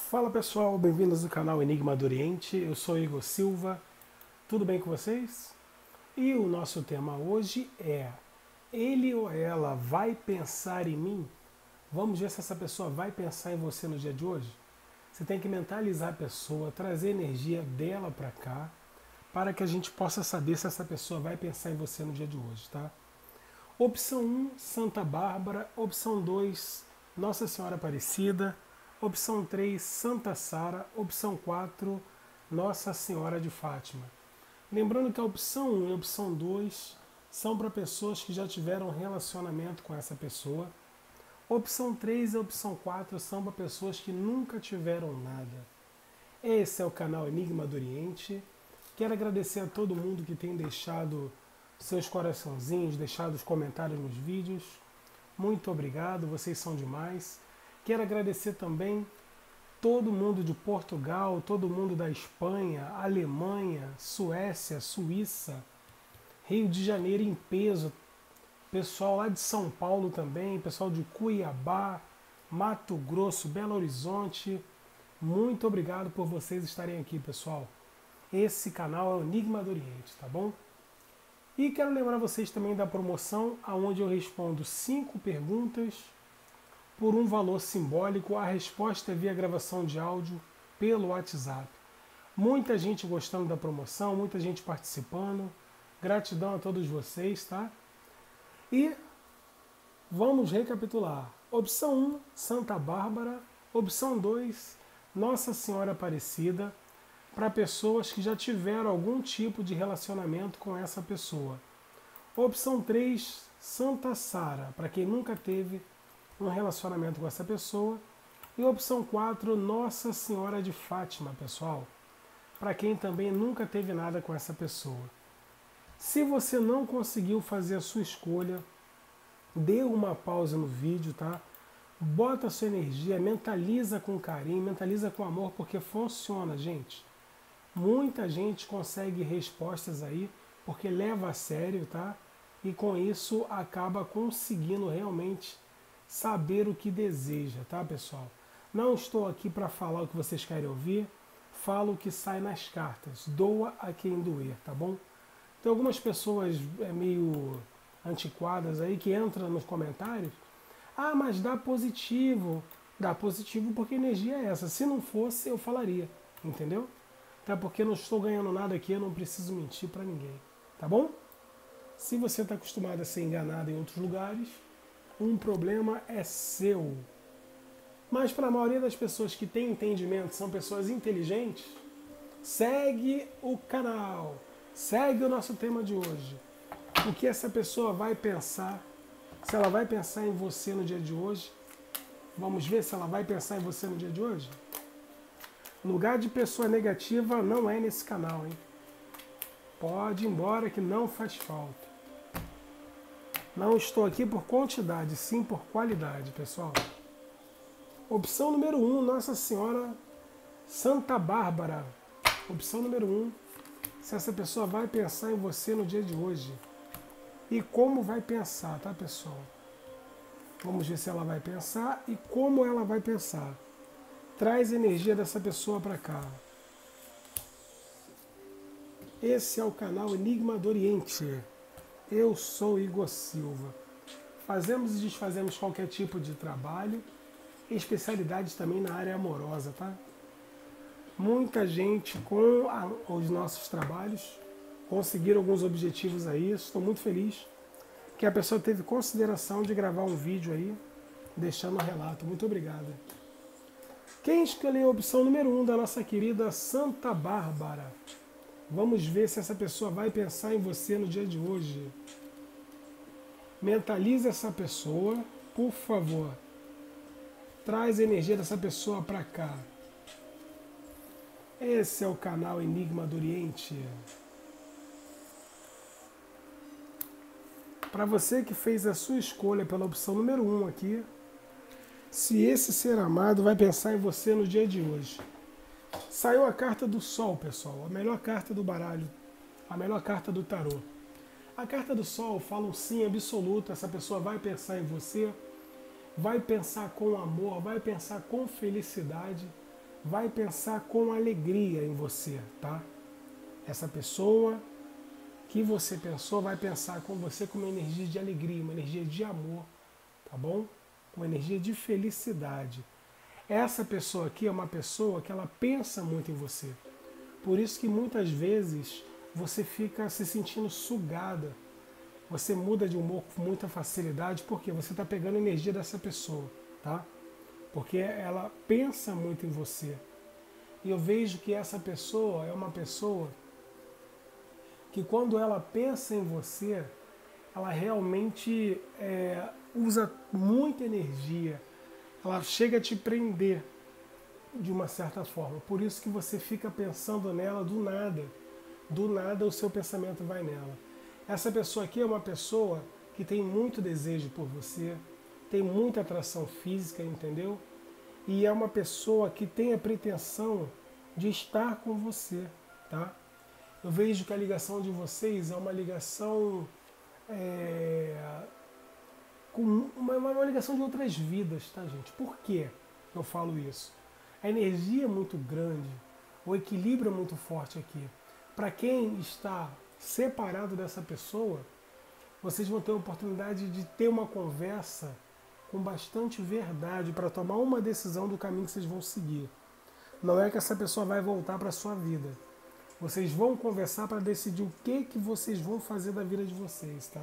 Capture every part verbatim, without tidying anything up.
Fala pessoal, bem-vindos ao canal Enigma do Oriente. Eu sou Igor Silva, tudo bem com vocês? E o nosso tema hoje é: ele ou ela vai pensar em mim? Vamos ver se essa pessoa vai pensar em você no dia de hoje? Você tem que mentalizar a pessoa, trazer a energia dela para cá, para que a gente possa saber se essa pessoa vai pensar em você no dia de hoje, tá? Opção um, Santa Bárbara. Opção dois, Nossa Senhora Aparecida. Opção três, Santa Sara. Opção quatro, Nossa Senhora de Fátima. Lembrando que a opção um e a opção dois são para pessoas que já tiveram relacionamento com essa pessoa. Opção três e a opção quatro são para pessoas que nunca tiveram nada. Esse é o canal Enigma do Oriente. Quero agradecer a todo mundo que tem deixado seus coraçãozinhos, deixado os comentários nos vídeos. Muito obrigado, vocês são demais. Quero agradecer também todo mundo de Portugal, todo mundo da Espanha, Alemanha, Suécia, Suíça, Rio de Janeiro em peso, pessoal lá de São Paulo também, pessoal de Cuiabá, Mato Grosso, Belo Horizonte. Muito obrigado por vocês estarem aqui, pessoal. Esse canal é o Enigma do Oriente, tá bom? E quero lembrar vocês também da promoção, onde eu respondo cinco perguntas por um valor simbólico. A resposta é via gravação de áudio pelo WhatsApp. Muita gente gostando da promoção, muita gente participando. Gratidão a todos vocês, tá? E vamos recapitular. Opção um, Santa Bárbara. Opção dois, Nossa Senhora Aparecida, para pessoas que já tiveram algum tipo de relacionamento com essa pessoa. Opção três, Santa Sara, para quem nunca teve um relacionamento com essa pessoa. E opção quatro, Nossa Senhora de Fátima, pessoal, para quem também nunca teve nada com essa pessoa. Se você não conseguiu fazer a sua escolha, dê uma pausa no vídeo, tá? Bota a sua energia, mentaliza com carinho, mentaliza com amor, porque funciona, gente. Muita gente consegue respostas aí porque leva a sério, tá? E com isso acaba conseguindo realmente saber o que deseja, tá, pessoal? Não estou aqui para falar o que vocês querem ouvir, falo o que sai nas cartas. Doa a quem doer, tá bom? Tem algumas pessoas é, meio antiquadas aí que entram nos comentários. Ah, mas dá positivo. Dá positivo porque a energia é essa. Se não fosse, eu falaria, entendeu? Até porque não estou ganhando nada aqui, eu não preciso mentir para ninguém, tá bom? Se você está acostumado a ser enganado em outros lugares, um problema é seu. Mas para a maioria das pessoas que têm entendimento, são pessoas inteligentes, segue o canal, segue o nosso tema de hoje. O que essa pessoa vai pensar, se ela vai pensar em você no dia de hoje. Vamos ver se ela vai pensar em você no dia de hoje? Lugar de pessoa negativa não é nesse canal, hein? Pode ir embora que não faz falta. Não estou aqui por quantidade, sim por qualidade, pessoal. Opção número um, Nossa Senhora Santa Bárbara. Opção número um, se essa pessoa vai pensar em você no dia de hoje. E como vai pensar, tá, pessoal? Vamos ver se ela vai pensar e como ela vai pensar. Traz a energia dessa pessoa para cá. Esse é o canal Enigma do Oriente. Eu sou Igor Silva. Fazemos e desfazemos qualquer tipo de trabalho, especialidades também na área amorosa, tá? Muita gente com a, os nossos trabalhos conseguiram alguns objetivos aí. Estou muito feliz que a pessoa teve consideração de gravar um vídeo aí, deixando um relato. Muito obrigado. Quem escolheu a opção número um da nossa querida Santa Bárbara? Vamos ver se essa pessoa vai pensar em você no dia de hoje. Mentalize essa pessoa, por favor. Traz a energia dessa pessoa para cá. Esse é o canal Enigma do Oriente. Para você que fez a sua escolha pela opção número um aqui, se esse ser amado vai pensar em você no dia de hoje. Saiu a carta do Sol, pessoal, a melhor carta do baralho, a melhor carta do tarô. A carta do Sol fala um sim absoluto, essa pessoa vai pensar em você, vai pensar com amor, vai pensar com felicidade, vai pensar com alegria em você, tá? Essa pessoa que você pensou vai pensar com você com uma energia de alegria, uma energia de amor, tá bom? Uma energia de felicidade. Essa pessoa aqui é uma pessoa que ela pensa muito em você. Por isso que muitas vezes você fica se sentindo sugada. Você muda de humor com muita facilidade porque você está pegando a energia dessa pessoa, tá? Porque ela pensa muito em você. E eu vejo que essa pessoa é uma pessoa que quando ela pensa em você, ela realmente é, usa muita energia. Ela chega a te prender de uma certa forma. Por isso que você fica pensando nela do nada. Do nada o seu pensamento vai nela. Essa pessoa aqui é uma pessoa que tem muito desejo por você, tem muita atração física, entendeu? E é uma pessoa que tem a pretensão de estar com você, tá? Eu vejo que a ligação de vocês é uma ligação é, com uma, uma ligação de outras vidas, tá, gente? Por que eu falo isso? A energia é muito grande, o equilíbrio é muito forte aqui. Para quem está separado dessa pessoa, vocês vão ter a oportunidade de ter uma conversa com bastante verdade para tomar uma decisão do caminho que vocês vão seguir. Não é que essa pessoa vai voltar para a sua vida. Vocês vão conversar para decidir o que, que vocês vão fazer da vida de vocês, tá?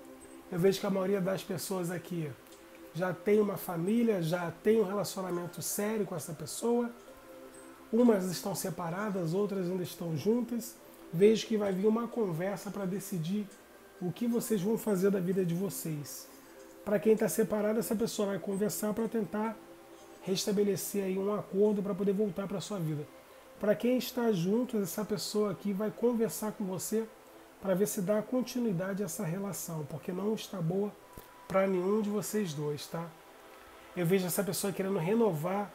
Eu vejo que a maioria das pessoas aqui já tem uma família, já tem um relacionamento sério com essa pessoa. Umas estão separadas, outras ainda estão juntas. Vejo que vai vir uma conversa para decidir o que vocês vão fazer da vida de vocês. Para quem está separado, essa pessoa vai conversar para tentar restabelecer aí um acordo para poder voltar para a sua vida. Para quem está junto, essa pessoa aqui vai conversar com você para ver se dá continuidade a essa relação, porque não está boa para nenhum de vocês dois, tá? Eu vejo essa pessoa querendo renovar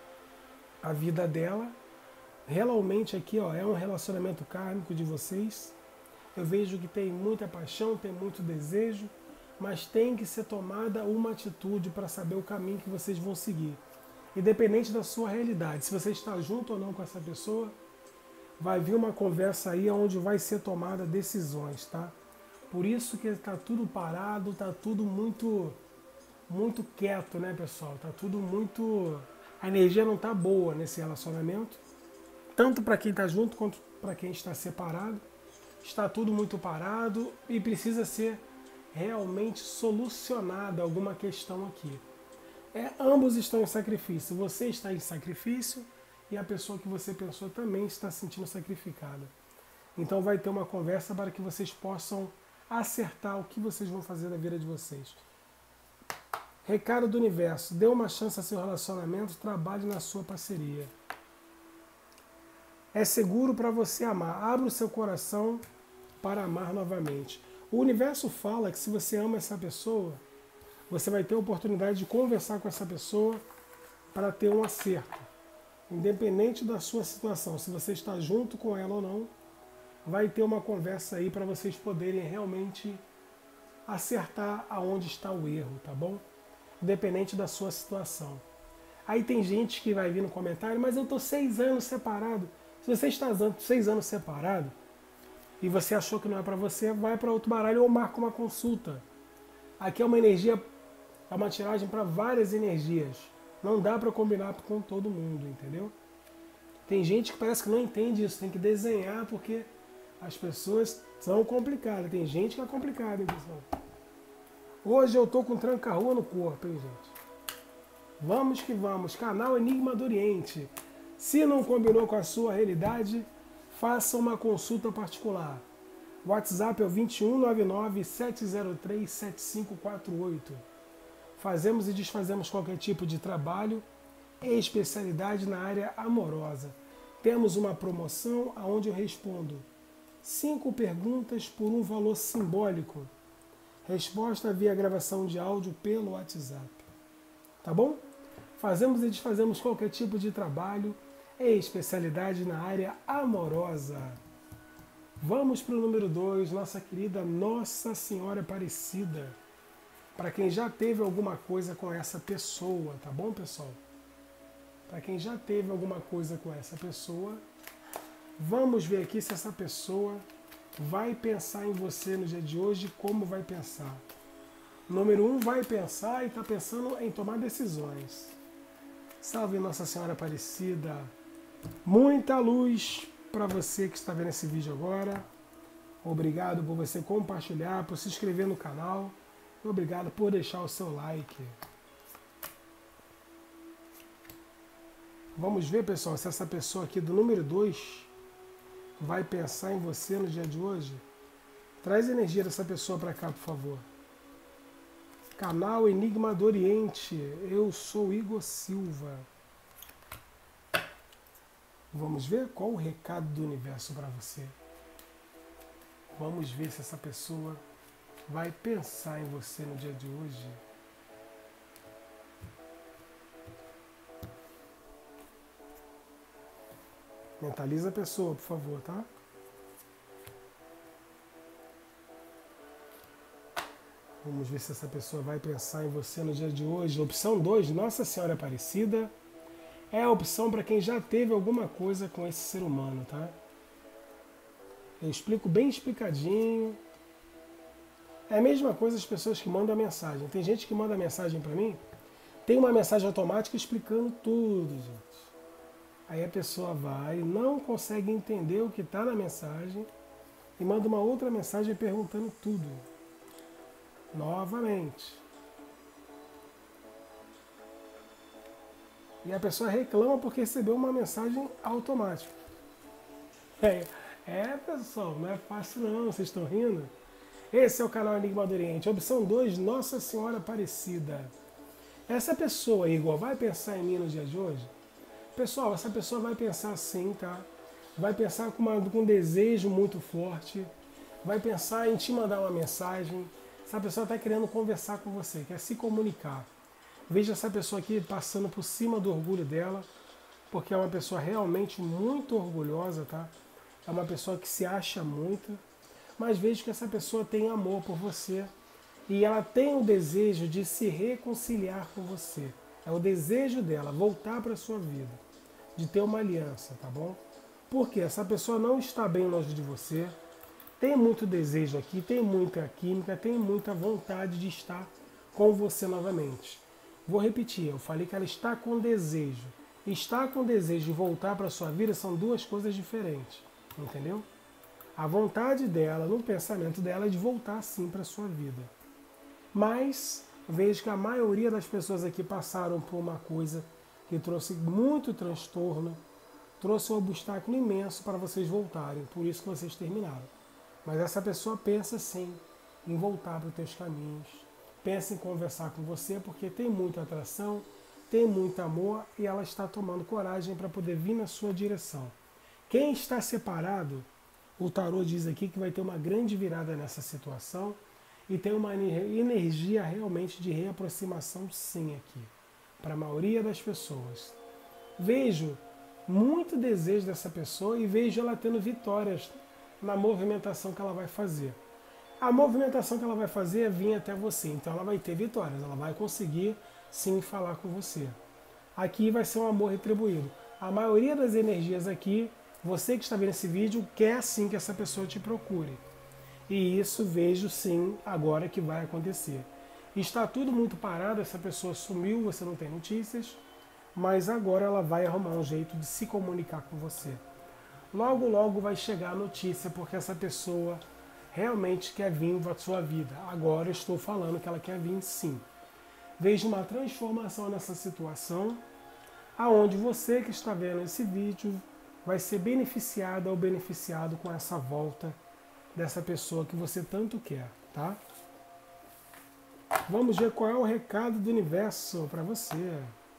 a vida dela. Realmente aqui, ó, é um relacionamento kármico de vocês. Eu vejo que tem muita paixão, tem muito desejo, mas tem que ser tomada uma atitude para saber o caminho que vocês vão seguir. Independente da sua realidade, se você está junto ou não com essa pessoa, vai vir uma conversa aí onde vai ser tomada decisões, tá? Por isso que está tudo parado, está tudo muito, muito quieto, né, pessoal? Está tudo muito... A energia não está boa nesse relacionamento, tanto para quem está junto quanto para quem está separado. Está tudo muito parado e precisa ser realmente solucionada alguma questão aqui. É, ambos estão em sacrifício. Você está em sacrifício e a pessoa que você pensou também está se sentindo sacrificada. Então vai ter uma conversa para que vocês possam acertar o que vocês vão fazer da vida de vocês. Recado do universo. Dê uma chance a seu relacionamento, trabalhe na sua parceria. É seguro para você amar. Abra o seu coração para amar novamente. O universo fala que se você ama essa pessoa, você vai ter a oportunidade de conversar com essa pessoa para ter um acerto. Independente da sua situação, se você está junto com ela ou não, vai ter uma conversa aí para vocês poderem realmente acertar aonde está o erro, tá bom? Independente da sua situação. Aí tem gente que vai vir no comentário, mas eu estou seis anos separado. Se você está seis anos separado e você achou que não é para você, vai para outro baralho ou marca uma consulta. Aqui é uma energia, é uma tiragem para várias energias. Não dá para combinar com todo mundo, entendeu? Tem gente que parece que não entende isso, tem que desenhar porque as pessoas são complicadas. Tem gente que é complicada, hein, pessoal? Hoje eu tô com tranca-rua no corpo, hein, gente? Vamos que vamos. Canal Enigma do Oriente. Se não combinou com a sua realidade, faça uma consulta particular. O WhatsApp é o dois um nove nove, sete zero três, sete cinco quatro oito. Fazemos e desfazemos qualquer tipo de trabalho e especialidade na área amorosa. Temos uma promoção onde eu respondo cinco perguntas por um valor simbólico. Resposta via gravação de áudio pelo WhatsApp. Tá bom? Fazemos e desfazemos qualquer tipo de trabalho e especialidade na área amorosa. Vamos para o número dois, nossa querida Nossa Senhora Aparecida. Para quem já teve alguma coisa com essa pessoa, tá bom, pessoal? para quem já teve alguma coisa com essa pessoa. Vamos ver aqui se essa pessoa vai pensar em você no dia de hoje, como vai pensar. Número um, vai pensar e está pensando em tomar decisões. Salve Nossa Senhora Aparecida. Muita luz para você que está vendo esse vídeo agora. Obrigado por você compartilhar, por se inscrever no canal. Obrigado por deixar o seu like. Vamos ver, pessoal, se essa pessoa aqui do número dois vai pensar em você no dia de hoje. Traz a energia dessa pessoa para cá, por favor. Canal Enigma do Oriente. Eu sou Igor Silva. Vamos ver qual o recado do universo para você. Vamos ver se essa pessoa vai pensar em você no dia de hoje. Mentaliza a pessoa, por favor, tá? Vamos ver se essa pessoa vai pensar em você no dia de hoje. Opção dois, Nossa Senhora Aparecida. É a opção para quem já teve alguma coisa com esse ser humano, tá? Eu explico bem explicadinho. É a mesma coisa as pessoas que mandam a mensagem. Tem gente que manda mensagem para mim, tem uma mensagem automática explicando tudo, gente. Aí a pessoa vai, não consegue entender o que está na mensagem e manda uma outra mensagem perguntando tudo. Novamente. E a pessoa reclama porque recebeu uma mensagem automática. É, é, pessoal, não é fácil não, vocês estão rindo? Esse é o canal Enigma do Oriente. Opção dois, Nossa Senhora Aparecida. Essa pessoa, Igor, vai pensar em mim no dia de hoje? Pessoal, essa pessoa vai pensar assim, tá? Vai pensar com, uma, com um desejo muito forte. Vai pensar em te mandar uma mensagem. Essa pessoa está querendo conversar com você, quer se comunicar. Veja essa pessoa aqui passando por cima do orgulho dela, porque é uma pessoa realmente muito orgulhosa, tá? É uma pessoa que se acha muito, mas veja que essa pessoa tem amor por você e ela tem o desejo de se reconciliar com você. É o desejo dela, voltar para a sua vida, de ter uma aliança, tá bom? Porque essa pessoa não está bem longe de você, tem muito desejo aqui, tem muita química, tem muita vontade de estar com você novamente. Vou repetir, eu falei que ela está com desejo. Estar com desejo de voltar para a sua vida são duas coisas diferentes, entendeu? A vontade dela, no pensamento dela, é de voltar sim para a sua vida. Mas vejo que a maioria das pessoas aqui passaram por uma coisa que trouxe muito transtorno, trouxe um obstáculo imenso para vocês voltarem, por isso que vocês terminaram. Mas essa pessoa pensa sim em voltar para os teus caminhos, pensa em conversar com você porque tem muita atração, tem muito amor e ela está tomando coragem para poder vir na sua direção. Quem está separado, o tarô diz aqui que vai ter uma grande virada nessa situação e tem uma energia realmente de reaproximação sim aqui, para a maioria das pessoas. Vejo muito desejo dessa pessoa e vejo ela tendo vitórias na movimentação que ela vai fazer. A movimentação que ela vai fazer é vir até você, então ela vai ter vitórias, ela vai conseguir sim falar com você. Aqui vai ser um amor retribuído. A maioria das energias aqui, você que está vendo esse vídeo, quer sim que essa pessoa te procure. E isso vejo sim agora que vai acontecer. Está tudo muito parado, essa pessoa sumiu, você não tem notícias, mas agora ela vai arrumar um jeito de se comunicar com você. Logo, logo vai chegar a notícia, porque essa pessoa realmente quer vir para a sua vida. Agora eu estou falando que ela quer vir sim. Vejo uma transformação nessa situação, aonde você que está vendo esse vídeo vai ser beneficiada ou beneficiado com essa volta dessa pessoa que você tanto quer, tá? Vamos ver qual é o recado do universo para você.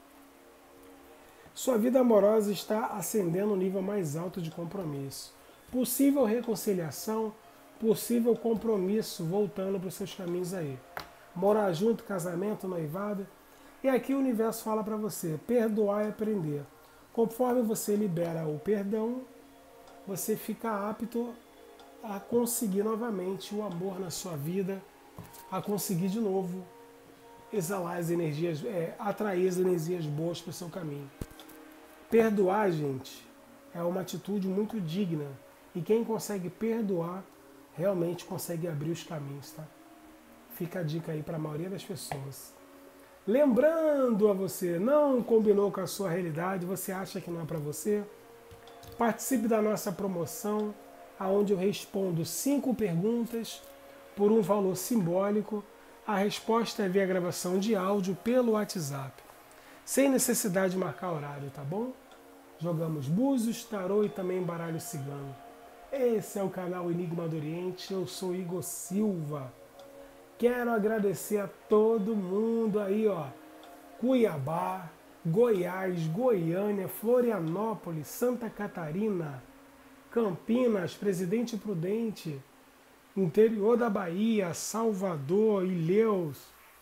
Sua vida amorosa está ascendendo um nível mais alto de compromisso. Possível reconciliação, possível compromisso voltando para os seus caminhos aí. Morar junto, casamento, noivado. E aqui o universo fala para você, perdoar e aprender. Conforme você libera o perdão, você fica apto a conseguir novamente o amor na sua vida, a conseguir de novo exalar as energias, é, atrair as energias boas para o seu caminho. Perdoar, gente, é uma atitude muito digna. E quem consegue perdoar, realmente consegue abrir os caminhos, tá? Fica a dica aí para a maioria das pessoas. Lembrando a você, não combinou com a sua realidade, você acha que não é para você? Participe da nossa promoção, onde eu respondo cinco perguntas por um valor simbólico. A resposta é via gravação de áudio pelo WhatsApp, sem necessidade de marcar horário, tá bom? Jogamos búzios, tarô e também baralho cigano. Esse é o canal Enigma do Oriente, eu sou Igor Silva. Quero agradecer a todo mundo aí, ó. Cuiabá, Goiás, Goiânia, Florianópolis, Santa Catarina, Campinas, Presidente Prudente, interior da Bahia, Salvador, Ilhéus.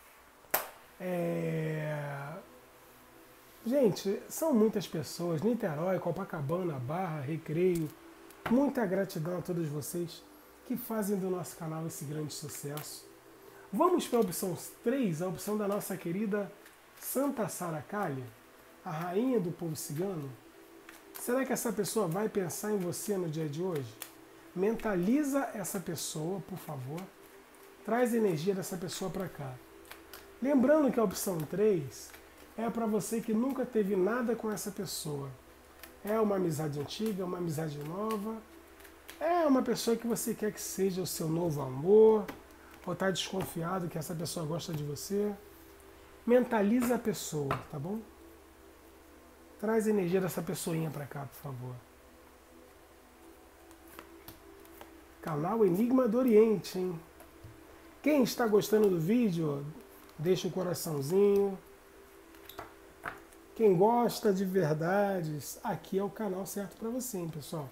É... Gente, são muitas pessoas. Niterói, Copacabana, Barra, Recreio. Muita gratidão a todos vocês que fazem do nosso canal esse grande sucesso. Vamos para a opção três, a opção da nossa querida Santa Saracalha, a rainha do povo cigano. Será que essa pessoa vai pensar em você no dia de hoje? Mentaliza essa pessoa, por favor. Traz a energia dessa pessoa para cá. Lembrando que a opção três é para você que nunca teve nada com essa pessoa. É uma amizade antiga, uma amizade nova. É uma pessoa que você quer que seja o seu novo amor. Ou está desconfiado que essa pessoa gosta de você. Mentaliza a pessoa, tá bom? Traz a energia dessa pessoinha para cá, por favor. Canal Enigma do Oriente, hein? Quem está gostando do vídeo, deixa o coraçãozinho. Quem gosta de verdades, aqui é o canal certo para você, hein, pessoal?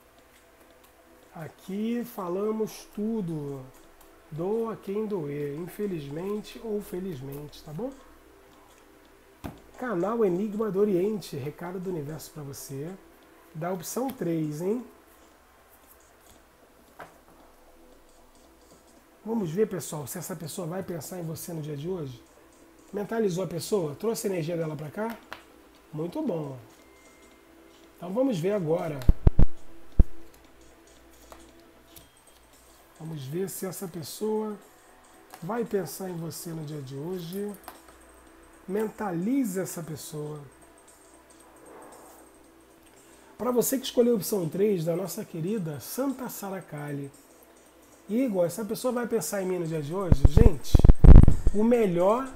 Aqui falamos tudo. Doa quem doer, infelizmente ou felizmente, tá bom? Canal Enigma do Oriente, recado do universo para você. Da opção três, hein? Vamos ver, pessoal, se essa pessoa vai pensar em você no dia de hoje. Mentalizou a pessoa? Trouxe a energia dela para cá? Muito bom. Então vamos ver agora. Vamos ver se essa pessoa vai pensar em você no dia de hoje. Mentalize essa pessoa. Para você que escolheu a opção três da nossa querida Santa Saracalha. Igor, essa pessoa vai pensar em mim no dia de hoje? Gente, o melhor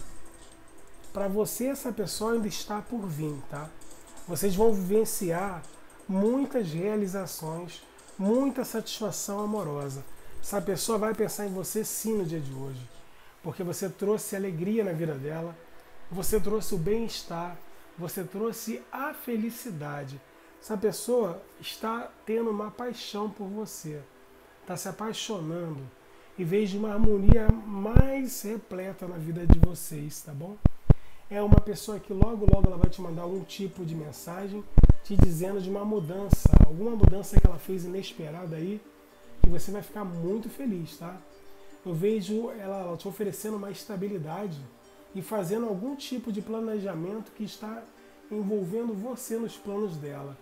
para você, essa pessoa ainda está por vir, tá? Vocês vão vivenciar muitas realizações, muita satisfação amorosa. Essa pessoa vai pensar em você sim no dia de hoje, porque você trouxe alegria na vida dela, você trouxe o bem-estar, você trouxe a felicidade. Essa pessoa está tendo uma paixão por você, está se apaixonando e vejo uma harmonia mais repleta na vida de vocês, tá bom? É uma pessoa que logo, logo ela vai te mandar algum tipo de mensagem te dizendo de uma mudança, alguma mudança que ela fez inesperada aí, que você vai ficar muito feliz, tá? Eu vejo ela, ela te oferecendo uma estabilidade e fazendo algum tipo de planejamento que está envolvendo você nos planos dela.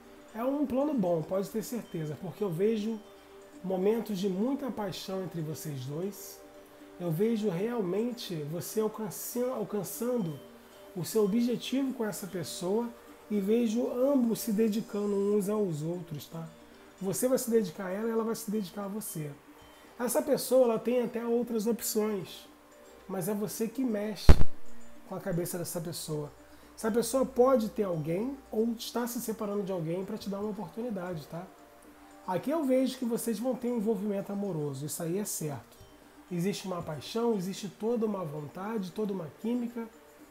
É um plano bom, pode ter certeza, porque eu vejo momentos de muita paixão entre vocês dois. Eu vejo realmente você alcançando, alcançando o seu objetivo com essa pessoa e vejo ambos se dedicando uns aos outros, tá? Você vai se dedicar a ela e ela vai se dedicar a você. Essa pessoa ela tem até outras opções, mas é você que mexe com a cabeça dessa pessoa. Essa pessoa pode ter alguém ou está se separando de alguém para te dar uma oportunidade, tá? Aqui eu vejo que vocês vão ter um envolvimento amoroso, isso aí é certo. Existe uma paixão, existe toda uma vontade, toda uma química.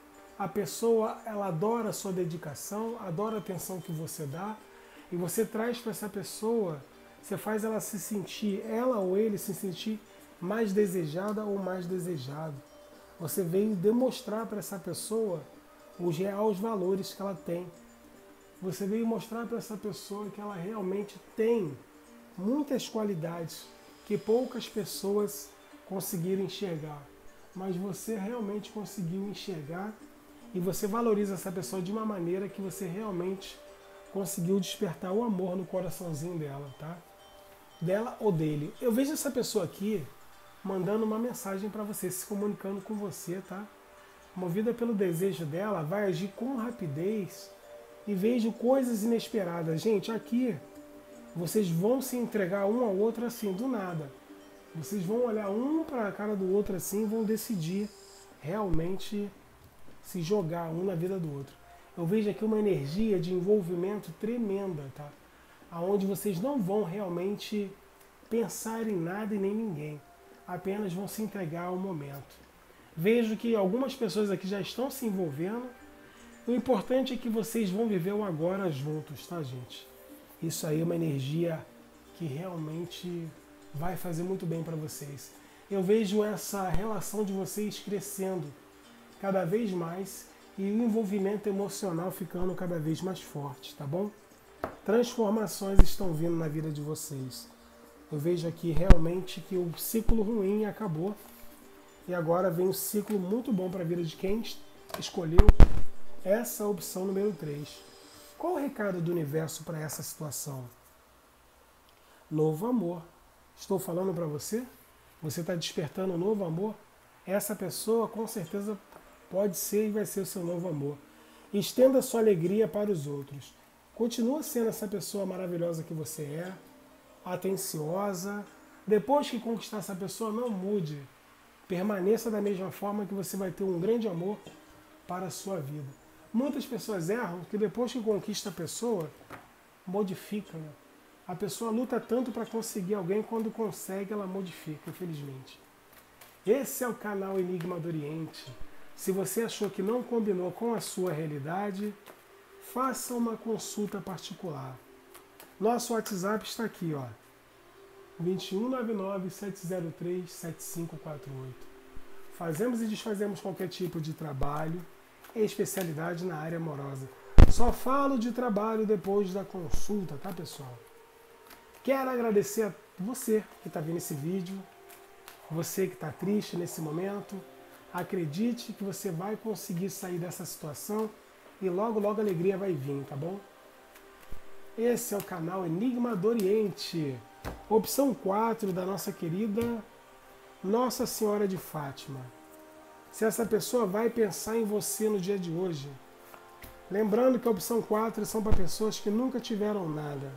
A pessoa, ela adora a sua dedicação, adora a atenção que você dá. E você traz para essa pessoa, você faz ela se sentir, ela ou ele se sentir mais desejada ou mais desejado. Você veio demonstrar para essa pessoa os reais valores que ela tem. Você veio mostrar para essa pessoa que ela realmente tem muitas qualidades que poucas pessoas conseguiram enxergar. Mas você realmente conseguiu enxergar e você valoriza essa pessoa de uma maneira que você realmente conseguiu despertar o amor no coraçãozinho dela, tá? Dela ou dele. Eu vejo essa pessoa aqui mandando uma mensagem para você, se comunicando com você, tá? Movida pelo desejo dela, vai agir com rapidez e vejo coisas inesperadas. Gente, aqui vocês vão se entregar um ao outro assim, do nada. Vocês vão olhar um para a cara do outro assim e vão decidir realmente se jogar um na vida do outro. Eu vejo aqui uma energia de envolvimento tremenda, tá? Aonde vocês não vão realmente pensar em nada e nem ninguém. Apenas vão se entregar ao momento. Vejo que algumas pessoas aqui já estão se envolvendo. O importante é que vocês vão viver o agora juntos, tá, gente? Isso aí é uma energia que realmente vai fazer muito bem para vocês. Eu vejo essa relação de vocês crescendo cada vez mais e o envolvimento emocional ficando cada vez mais forte, tá bom? Transformações estão vindo na vida de vocês. Eu vejo aqui realmente que o ciclo ruim acabou e agora vem um ciclo muito bom para a vida de quem escolheu essa opção número três. Qual o recado do universo para essa situação? Novo amor. Estou falando para você? Você está despertando um novo amor? Essa pessoa com certeza pode ser e vai ser o seu novo amor. Estenda sua alegria para os outros. Continua sendo essa pessoa maravilhosa que você é, atenciosa. Depois que conquistar essa pessoa, não mude. Permaneça da mesma forma que você vai ter um grande amor para a sua vida. Muitas pessoas erram que depois que conquista a pessoa, modifica, né? A pessoa luta tanto para conseguir alguém, quando consegue, ela modifica, infelizmente. Esse é o canal Enigma do Oriente. Se você achou que não combinou com a sua realidade, faça uma consulta particular. Nosso WhatsApp está aqui, ó. dois um nove nove, sete zero três, sete cinco quatro oito. Fazemos e desfazemos qualquer tipo de trabalho, em especialidade na área amorosa. Só falo de trabalho depois da consulta, tá, pessoal? Quero agradecer a você que está vendo esse vídeo, você que está triste nesse momento. Acredite que você vai conseguir sair dessa situação e logo, logo a alegria vai vir, tá bom? Esse é o canal Enigma do Oriente. Opção quatro da nossa querida Nossa Senhora de Fátima. Se essa pessoa vai pensar em você no dia de hoje. Lembrando que a opção quatro são para pessoas que nunca tiveram nada.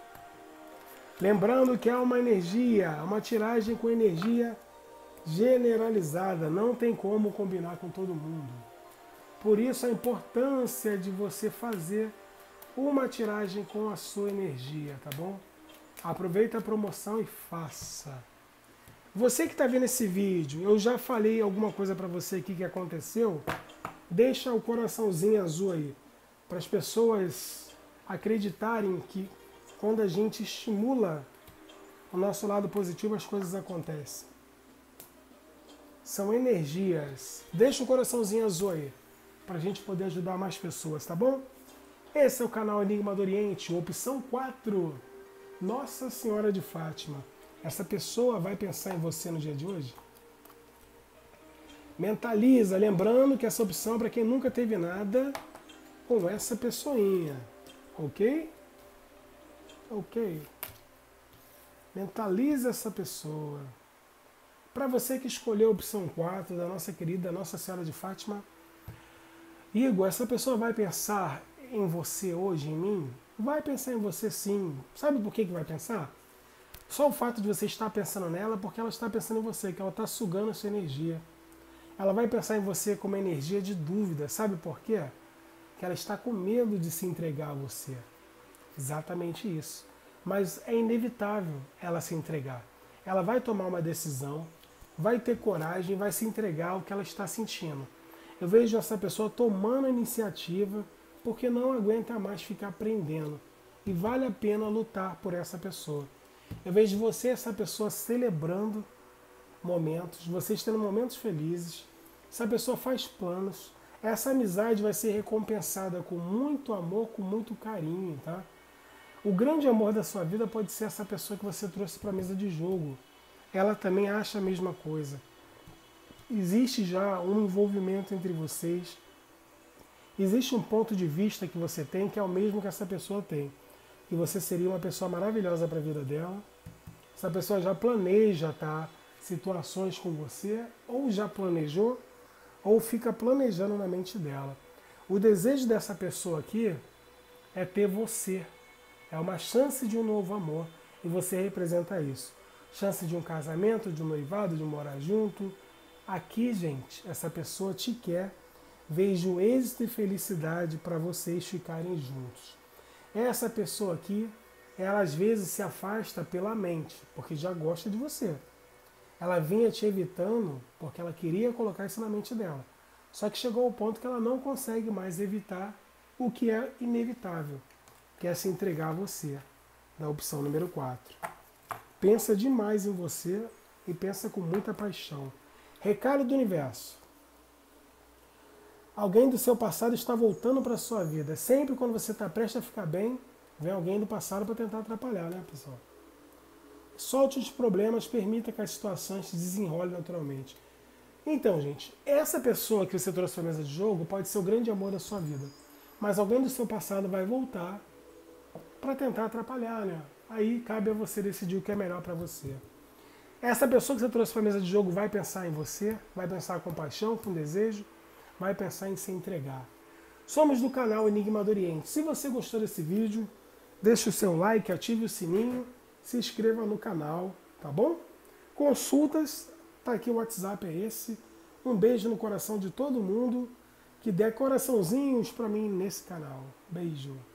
Lembrando que há uma energia, uma tiragem com energia generalizada, não tem como combinar com todo mundo. Por isso a importância de você fazer uma tiragem com a sua energia, tá bom? Aproveita a promoção e faça. Você que está vendo esse vídeo, eu já falei alguma coisa para você aqui que aconteceu? Deixa o coraçãozinho azul aí, para as pessoas acreditarem que quando a gente estimula o nosso lado positivo, as coisas acontecem. São energias. Deixa o coraçãozinho azul aí, para a gente poder ajudar mais pessoas, tá bom? Esse é o canal Enigma do Oriente, opção quatro. Nossa Senhora de Fátima. Essa pessoa vai pensar em você no dia de hoje? Mentaliza, lembrando que essa opção é para quem nunca teve nada com essa pessoinha. Ok? Ok. Mentaliza essa pessoa. Para você que escolheu a opção quatro da nossa querida Nossa Senhora de Fátima, Igor, essa pessoa vai pensar em você hoje, em mim? Vai pensar em você sim. Sabe por que que vai pensar? Só o fato de você estar pensando nela, porque ela está pensando em você, que ela está sugando a sua energia. Ela vai pensar em você com uma energia de dúvida. Sabe por quê? Que ela está com medo de se entregar a você. Exatamente isso. Mas é inevitável ela se entregar. Ela vai tomar uma decisão, vai ter coragem, vai se entregar ao que ela está sentindo. Eu vejo essa pessoa tomando a iniciativa porque não aguenta mais ficar prendendo. E vale a pena lutar por essa pessoa. Eu vejo você, essa pessoa, celebrando momentos, vocês tendo momentos felizes. Essa pessoa faz planos. Essa amizade vai ser recompensada com muito amor, com muito carinho, tá? O grande amor da sua vida pode ser essa pessoa que você trouxe para a mesa de jogo. Ela também acha a mesma coisa. Existe já um envolvimento entre vocês. existe um ponto de vista que você tem que é o mesmo que essa pessoa tem. Que você seria uma pessoa maravilhosa para a vida dela. Essa pessoa já planeja, tá, situações com você, ou já planejou, ou fica planejando na mente dela. O desejo dessa pessoa aqui é ter você. É uma chance de um novo amor. E você representa isso. Chance de um casamento, de um noivado, de morar junto. Aqui, gente, essa pessoa te quer. Vejo êxito e felicidade para vocês ficarem juntos. Essa pessoa aqui, ela às vezes se afasta pela mente, porque já gosta de você. Ela vinha te evitando porque ela queria colocar isso na mente dela. Só que chegou ao ponto que ela não consegue mais evitar o que é inevitável, que é se entregar a você, da opção número quatro. Pensa demais em você e pensa com muita paixão. Recado do universo. Alguém do seu passado está voltando para a sua vida. Sempre quando você está prestes a ficar bem, vem alguém do passado para tentar atrapalhar, né, pessoal? Solte os problemas, permita que as situações se desenrolem naturalmente. Então, gente, essa pessoa que você trouxe para a mesa de jogo pode ser o grande amor da sua vida. Mas alguém do seu passado vai voltar para tentar atrapalhar, né? Aí cabe a você decidir o que é melhor para você. Essa pessoa que você trouxe para a mesa de jogo vai pensar em você, vai pensar com paixão, com desejo, vai pensar em se entregar. Somos do canal Enigma do Oriente. Se você gostou desse vídeo, deixe o seu like, ative o sininho, se inscreva no canal, tá bom? Consultas, tá aqui o WhatsApp, é esse. Um beijo no coração de todo mundo. Que dê coraçãozinhos para mim nesse canal. Beijo.